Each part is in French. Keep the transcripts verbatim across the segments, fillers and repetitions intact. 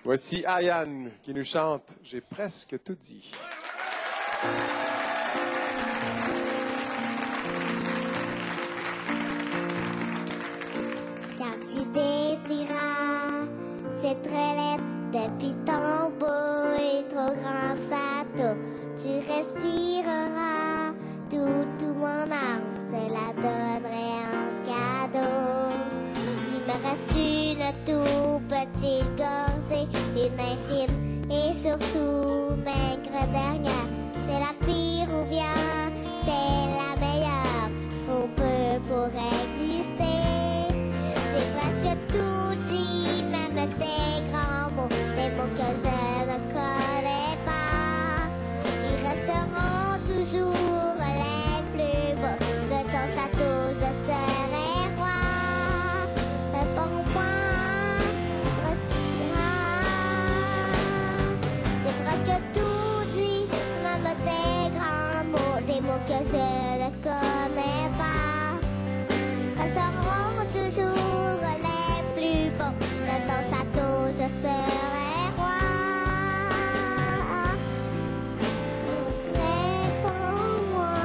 Voici Ariane qui nous chante « J'ai presque tout dit ». Quand tu déplieras cette relette depuis ton beau et trop grand sato, tu respireras tout, tout mon âme, je te la donnerai en cadeau. Il me reste une toute petite gorgée, une infime et surtout maigre dernière. C'est la pire ou bien c'est la meilleure qu'on peut pour exister. C'est presque tout dit, même des grands mots, des mots que je ne connais pas. Ils resteront toujours les plus beaux. De ton château, je serai roi. Mais pour moi, restera. C'est presque tout dit, même des grands mots, des mots que je ne connais pas. Resteront toujours les plus beaux. De ton château, je serai roi. C'est pour moi.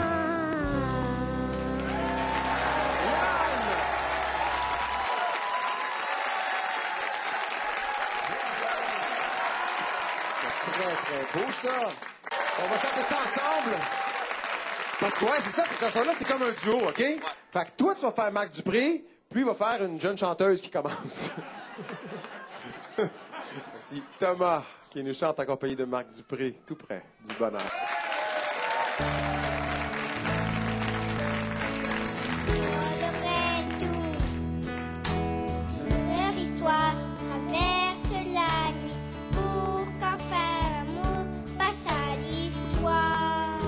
C'est très, très beau, ça. On va chanter ça ensemble. Parce que, ouais, c'est ça, cette chanson-là, c'est comme un duo, OK? Fait que toi, tu vas faire Marc Dupré, puis il va faire une jeune chanteuse qui commence. Voici Thomas qui nous chante accompagné de Marc Dupré, tout près du bonheur. Leur histoire traverse la nuit pour qu'enfin l'amour passe à l'histoire.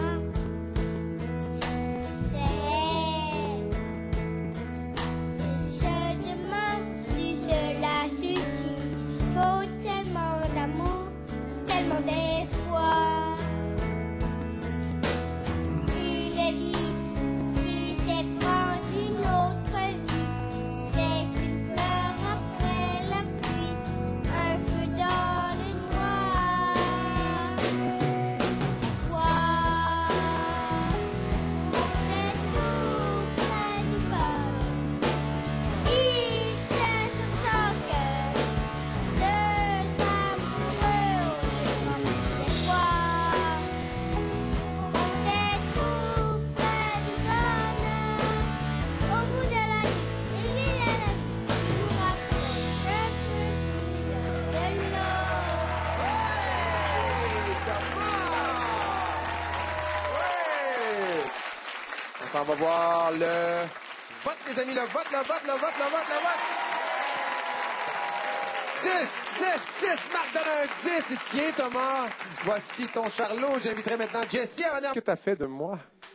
Je demande si cela suffit. Faut tellement d'amour, tellement d'espoir. Une vie qui s'éprend d'une autre vie, c'est une fleur après la pluie, un feu dans le noir. Toi, on est tout près du bord. Il tient sur son cœur deux amoureux au grand espoir. On est tout près du bonheur. Au bout de la nuit, il y a la vie qui nous rapproche un peu plus de l'eau. Ouais! On s'en va voir le vote, les amis, le vote, le vote, le vote, le vote, le vote. dix, dix, dix, Marc donne un dix. Et tiens, Thomas, voici ton Charlot. J'inviterai maintenant Jessie à venir. Qu'est-ce que t'as fait de moi?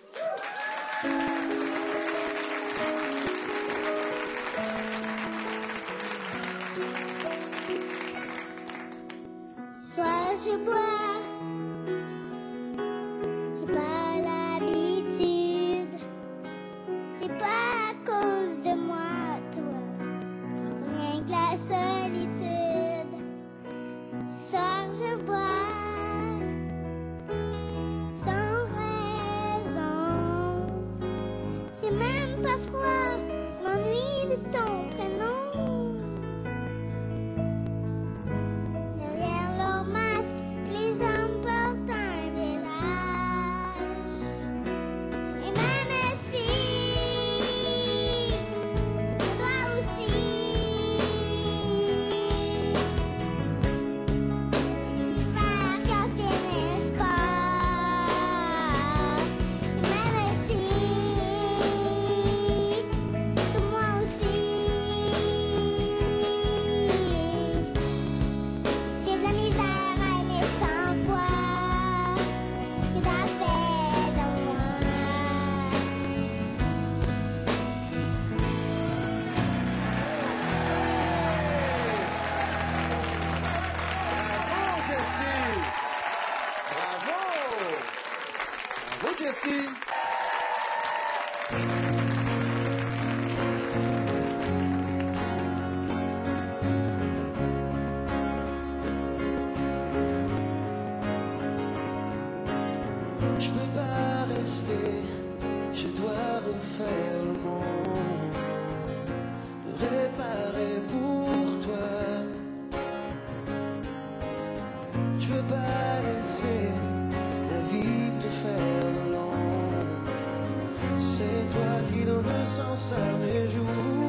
Soit je bois, j'ai pas l'habitude. C'est pas à cause de moi, toi, rien que la solitude. Ce soir je bois, sans raison. J'ai même pas froid, m'ennuie de ton prénom. Derrière leur masque, les hommes portent un visage. Et même si, toi aussi, faire casser mes pas. Et même si, que moi aussi. J'ai de la misère à aimer sans toi. Que t'as fait de moi. Bravo, Jessie! Bravo! Bravo, Jessie! Je veux pas laisser la vie te faire long. C'est toi qui donne le sens à mes jours.